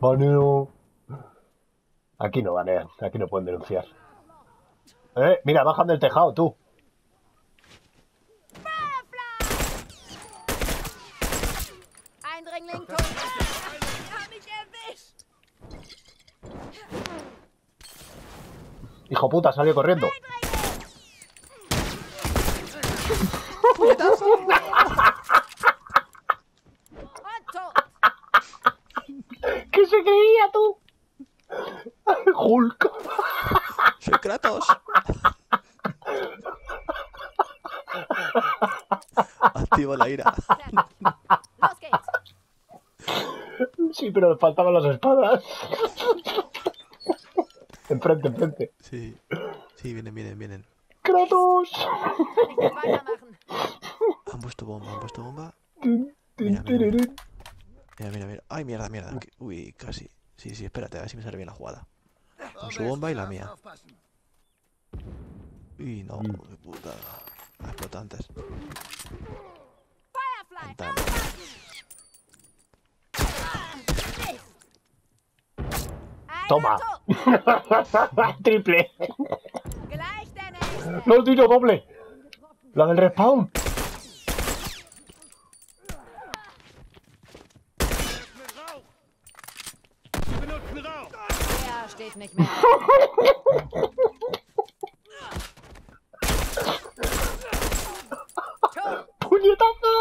Baneo. Aquí no banean, aquí no pueden denunciar. Mira, bajan del tejado, tú. Eindringling tot. Sie haben mich erwischt. Hijo puta, salió corriendo. Und tot. ¿Qué se creía tú? Hulk. Soy Kratos. Activo la ira. Los geht's. Sí, pero le faltaban las espadas. Enfrente, enfrente. Sí. Sí, vienen. ¡Kratos! Nicht weitermachen. Han puesto bomba. Tin, tin, Mira. tirirín. Mira. Ay, mierda. Uy, casi. Sí, espérate, a ver si me sale bien la jugada. Con su bomba y la mía. Uy, no, qué putada. Ha explotado antes. Firefly. Ventana. Toma. Einer tot. Triple. Gleich der nächste. No, tiro doble. La del respawn. Der steht nicht mehr. Tot. ¡Puñetazo!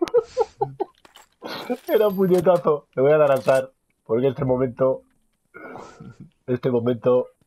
Era un puñetazo. Le voy a dar a Sar. Porque este momento